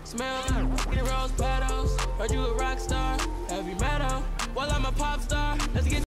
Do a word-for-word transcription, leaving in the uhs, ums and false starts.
Smell like rose petals. Heard you a rock star, heavy metal. Well, I'm a pop star. Let's get